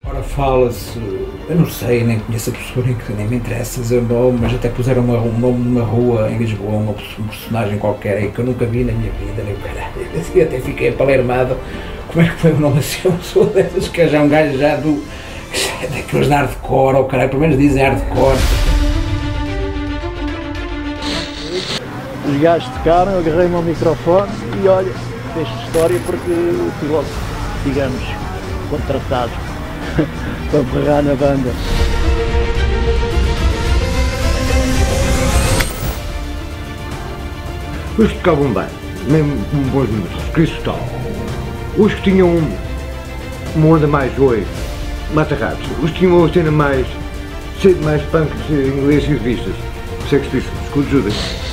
Agora fala-se, eu não sei, nem conheço a pessoa, nem me interessa dizer o nome, mas até puseram um nome numa rua em Lisboa, um personagem qualquer aí que eu nunca vi na minha vida, nem o caralho. Eu até fiquei apalermado. Como é que foi o nome assim? Uma pessoa dessas que é já um gajo já daqueles de hardcore, ou caralho, pelo menos dizem hardcore. Os gajos tocaram, eu agarrei-me ao microfone e olha, fez história porque fui logo, digamos, contratado para pegar na banda. Os que tocavam bem, mesmo com bons músicos, Cristal. Os que tinham uma onda mais oi, Mata-Ratos. Os que tinham uma cena mais punk, inglês e revistas, Sex Pistols, com Judas.